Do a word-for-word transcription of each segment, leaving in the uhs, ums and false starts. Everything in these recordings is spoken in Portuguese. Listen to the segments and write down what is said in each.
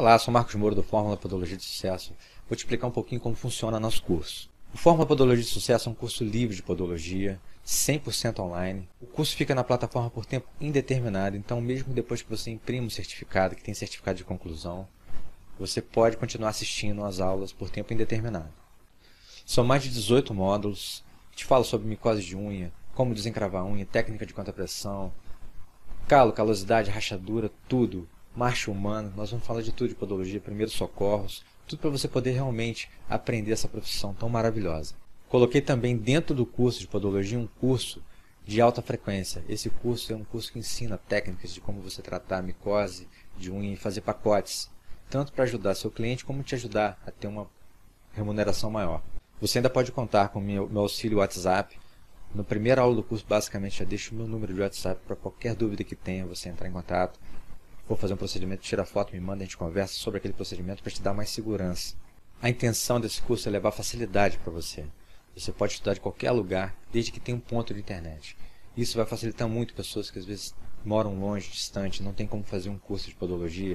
Olá, sou Marcos Moura do Fórmula Podologia de Sucesso. Vou te explicar um pouquinho como funciona nosso curso. O Fórmula Podologia de Sucesso é um curso livre de podologia, cem por cento online. O curso fica na plataforma por tempo indeterminado, então mesmo depois que você imprime o certificado, que tem certificado de conclusão, você pode continuar assistindo às aulas por tempo indeterminado. São mais de dezoito módulos. Te falo sobre micose de unha, como desencravar a unha, técnica de contrapressão, calo, calosidade, rachadura, tudo. Marcha humana, nós vamos falar de tudo de podologia, primeiros socorros, tudo para você poder realmente aprender essa profissão tão maravilhosa. Coloquei também dentro do curso de podologia um curso de alta frequência. Esse curso é um curso que ensina técnicas de como você tratar a micose de unha e fazer pacotes, tanto para ajudar seu cliente como te ajudar a ter uma remuneração maior. Você ainda pode contar com o meu, meu auxílio WhatsApp. Na primeira aula do curso, basicamente, já deixo o meu número de WhatsApp para qualquer dúvida que tenha, você entrar em contato. Vou fazer um procedimento, tira foto, me manda, a gente conversa sobre aquele procedimento para te dar mais segurança. A intenção desse curso é levar facilidade para você. Você pode estudar de qualquer lugar, desde que tenha um ponto de internet. Isso vai facilitar muito pessoas que às vezes moram longe, distante, não tem como fazer um curso de podologia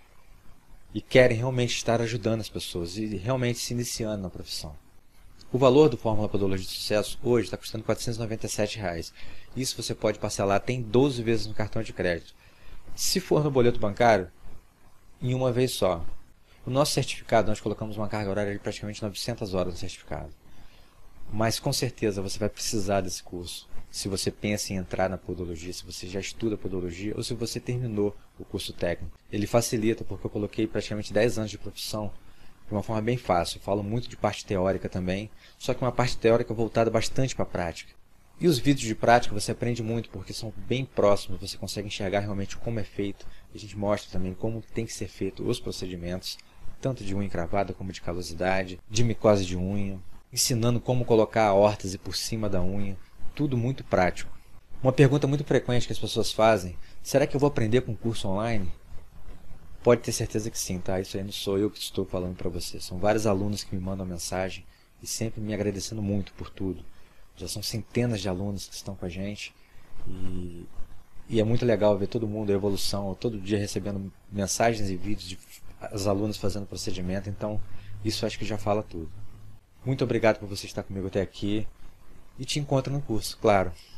e querem realmente estar ajudando as pessoas e realmente se iniciando na profissão. O valor do Fórmula Podologia de Sucesso hoje está custando quatrocentos e noventa e sete reais. Isso você pode parcelar até em doze vezes no cartão de crédito. Se for no boleto bancário, em uma vez só. O nosso certificado, nós colocamos uma carga horária de praticamente novecentas horas no certificado. Mas com certeza você vai precisar desse curso. Se você pensa em entrar na podologia, se você já estuda podologia ou se você terminou o curso técnico. Ele facilita porque eu coloquei praticamente dez anos de profissão de uma forma bem fácil. Eu falo muito de parte teórica também, só que uma parte teórica voltada bastante para a prática. E os vídeos de prática você aprende muito porque são bem próximos, você consegue enxergar realmente como é feito. A gente mostra também como tem que ser feito os procedimentos, tanto de unha encravada como de calosidade, de micose de unha, ensinando como colocar a órtese por cima da unha, tudo muito prático. Uma pergunta muito frequente que as pessoas fazem, será que eu vou aprender com curso online? Pode ter certeza que sim, tá? Isso aí não sou eu que estou falando para você, são vários alunos que me mandam mensagem e sempre me agradecendo muito por tudo. Já são centenas de alunos que estão com a gente e, e é muito legal ver todo mundo, a evolução, todo dia recebendo mensagens e vídeos de os alunos fazendo procedimento, então isso acho que já fala tudo. Muito obrigado por você estar comigo até aqui e te encontro no curso, claro.